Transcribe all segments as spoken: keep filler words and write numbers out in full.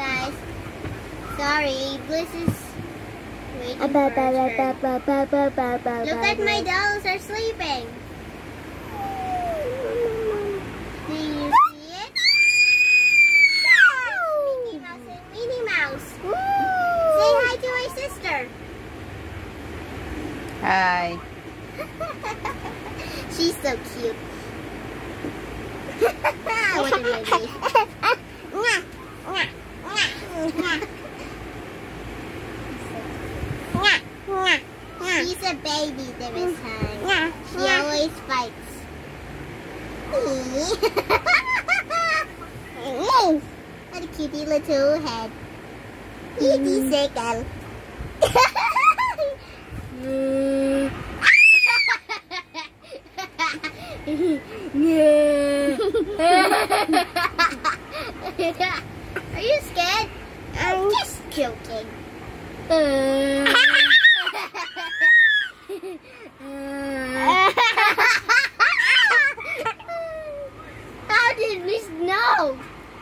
guys. Sorry, Bliss is waiting Ba, for ba, her ba, turn. ba, ba, ba, ba, ba, ba, Look ba, at my ba. dolls are sleeping. Do you see it? That's Mickey Mouse and Minnie Mouse. Say hi to my sister. Hi. She's so cute. What a baby. She's a baby this time. She always fights. What a cutie little head. Kitty circle. Are you scared? I'm just joking. How did we know?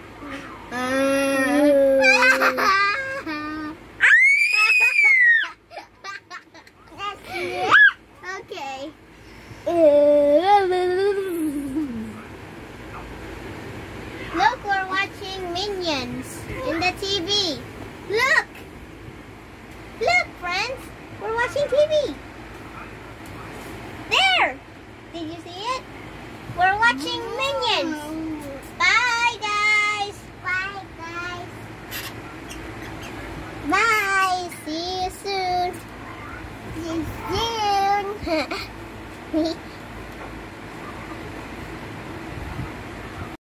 Okay. Look, we're watching Minions in the T V. Look! Look, friends! We're watching T V. There! Did you see it? We're watching Minions. Bye, guys! Bye, guys! Bye! See you soon! See you soon!